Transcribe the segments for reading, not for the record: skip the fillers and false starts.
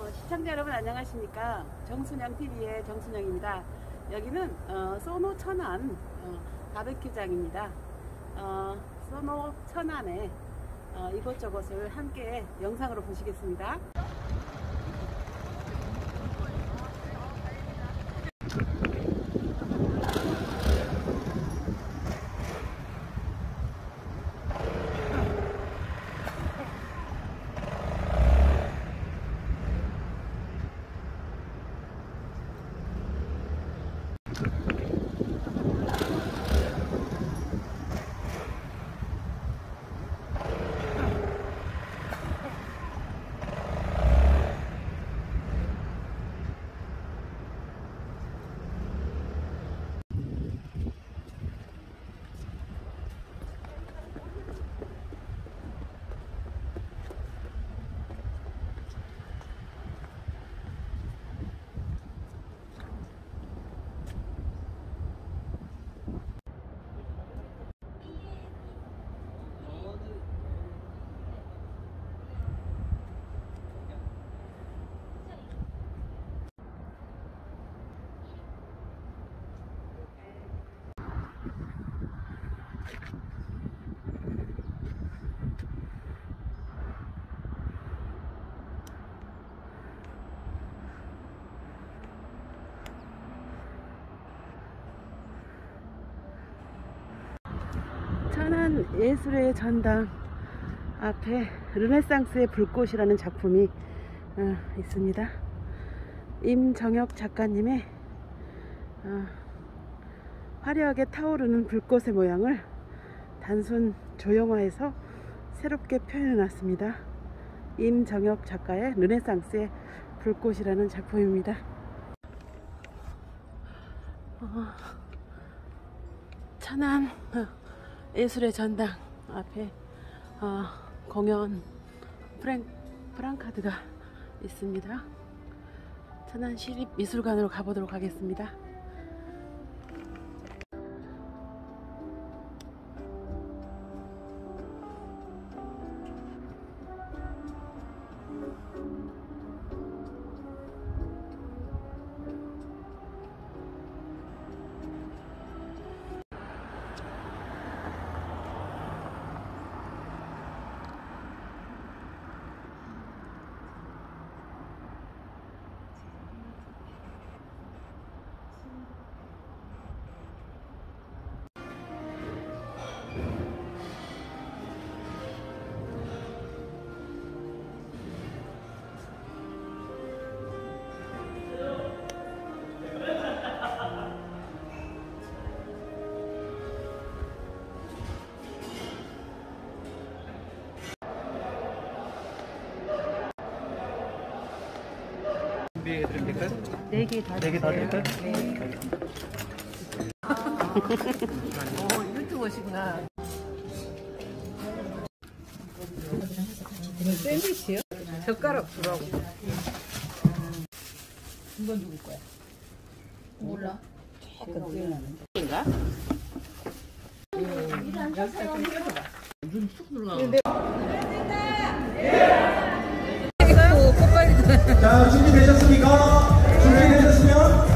시청자 여러분 안녕하십니까. 정순영TV의 정순영입니다. 여기는 소노 천안 바베큐장입니다. 소노 천안에 이곳저곳을 함께 영상으로 보시겠습니다. 천안 예술의 전당 앞에 르네상스의 불꽃이라는 작품이 있습니다. 임정혁 작가님의 화려하게 타오르는 불꽃의 모양을 단순 조형화해서 새롭게 표현해 놨습니다. 임정혁 작가의 르네상스의 불꽃이라는 작품입니다. 천안 예술의 전당 앞에 공연 프랑카드가 있습니다. 천안시립미술관으로 가보도록 하겠습니다. 준비해드립니까? 4개 다 드릴까요? 네. 유튜버시구나. 이건 샌드위치요? 젓가락 주라고. 이건 누구 거야? 몰라. 조금 뛰어나는데. 인가? 여기다 좀 껴줘봐. 눈쑥 눌러. 자, 준비되셨습니까? 준비되셨으면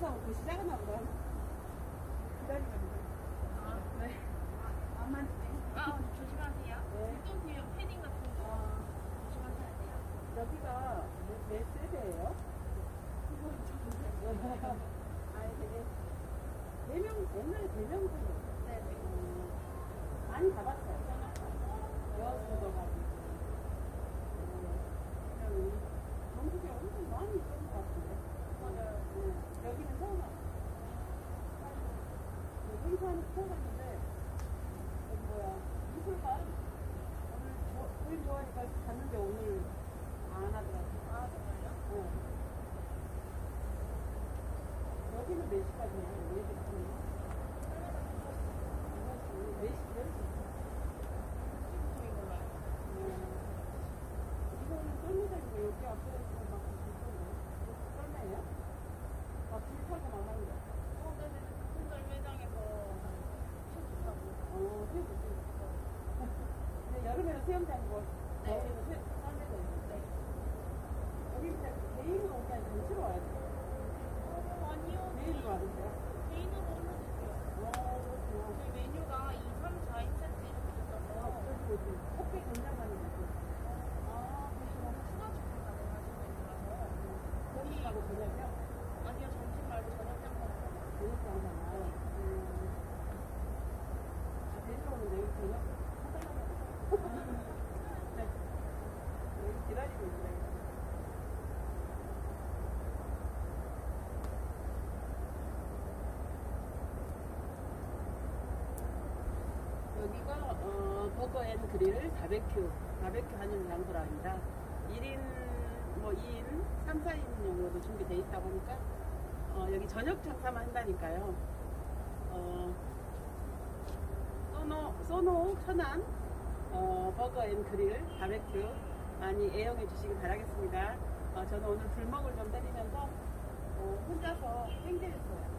끝나고 그 시작은 나보다 기다리면 돼. 아, 네. 안 만지지? 조심하세요. 네. 좀 뒤에 패딩 같은 거 조심하셔야 돼요. 여기가 몇 세대예요? 아니 되게 대명 옛날에 대명사였어요. 네네. 많이 가봤어요. 여수도 가고. 그냥 전국에 엄청 많이 있었던 것 같은데. 맞아요. 여기는 처음 왔어요. 행사는 처음 왔는데 여기 뭐야 미술관 오늘 그림 좋아하니까 갔는데 오늘 안 하더라고요. 아, 정말요? 여기는 몇 시까지예요? 4시까지예요? 4시? 저희 몰라요. 이거는 썰매장이고 여기 앞에서 막 불편해. 썰매예요? 막 불타고 막 하는 거. 네네. 큰 매장에서 쉬었다고. 수영장. 근데 여름에는 수영장이고 겨울에는 썰매가 있는데 여기 진짜 개인으로 그냥 단체로 와야 돼. 아니요. 개인으로 와는데요? 개인으로 올려주세요. 저희 메뉴가 2, 3, 4인 세트 이렇게 있어서. 그리고 커피 공장만이 있고. 그리고 추가 주문 가능하신 메뉴라서. 점심하고 저녁이요? 아니요, 점심 말고 저녁 장사. 저녁장사나. 데리러 오는데 여기 저녁 사달라고. 네. 여기 기다리고 있어요. 여기가 버거 앤 그릴 바베큐 한일 장소랍니다. 1인 뭐 2인 3, 4인용으로도 준비되어 있다고 하니까 여기 저녁 장사만 한다니까요. 소노 천안 버거 앤 그릴 바베큐 많이 애용해 주시기 바라겠습니다. 저는 오늘 불멍을 좀 때리면서 혼자서 횡재했어요.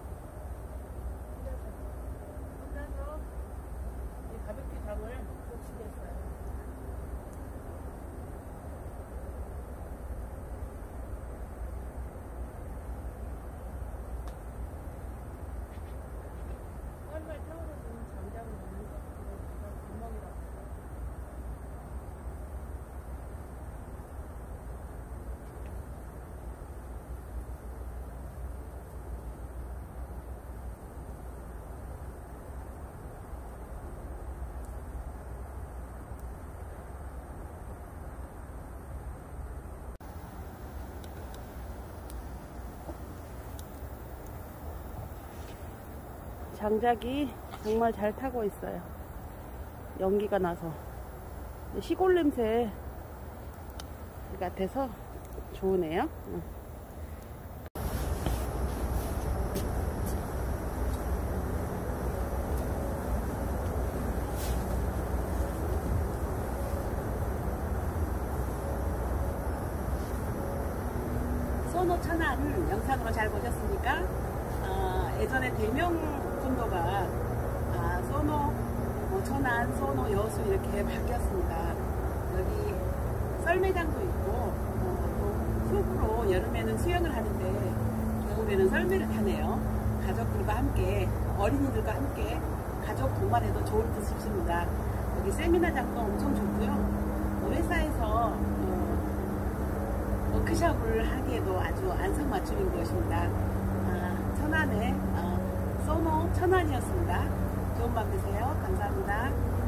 혼자서 이 바베큐 장을 복식했어요. 썰물 태워주는 장작을 넣는 거 그거 구멍이라고 했어요. 장작이 정말 잘 타고 있어요. 연기가 나서 시골 냄새 같아서 좋으네요. 소노 천안 영상으로 잘 보셨습니까? 예전에 대명 분도가 소노, 천안, 소노, 여수 이렇게 바뀌었습니다. 여기 썰매장도 있고 또 숲으로 여름에는 수영을 하는데 겨울에는 썰매를 타네요. 가족들과 함께 어린이들과 함께 가족 동반해도 좋을 듯 싶습니다. 여기 세미나장도 엄청 좋고요. 회사에서 워크숍을 하기에도 아주 안성맞춤인 곳입니다. 천안의 소노 천안이었습니다. 좋은 밤 되세요. 감사합니다.